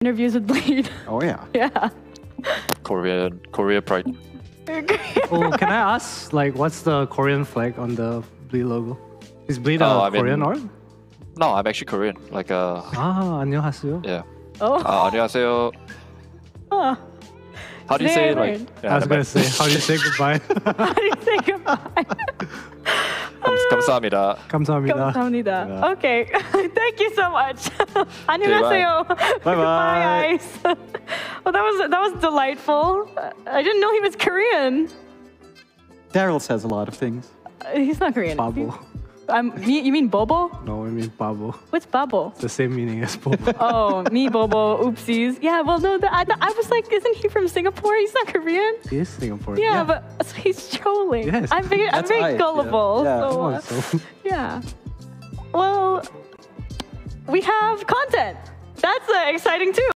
interviews with Bleed. Oh yeah. Yeah. Korea pride. Oh, can I ask, like, what's the Korean flag on the Bleed logo? Is Bleed a I mean- Korean org? No, I'm actually Korean. Like 안녕하세요. yeah. Oh. 안녕하세요. Oh. How do you say Very like? weird. I was gonna say, how do you say goodbye? How do you say goodbye? 감사합니다. 감사합니다. 감사합니다. Yeah. Okay. Thank you so much. 안녕하세요. Bye. Bye, guys. Well, that was delightful. I didn't know he was Korean. Daryl says a lot of things. He's not Korean. Babo. You mean Bobo? No, I mean Babo. What's Babo? It's the same meaning as Bobo. Oh, me Bobo. Oopsies. Yeah. Well, no. I was like, isn't he from Singapore? He's not Korean. He is Singaporean. Yeah, but so he's trolling. Yes. I'm very That's right, gullible. yeah. So, Come on, so. yeah. Well, we have content. That's exciting too.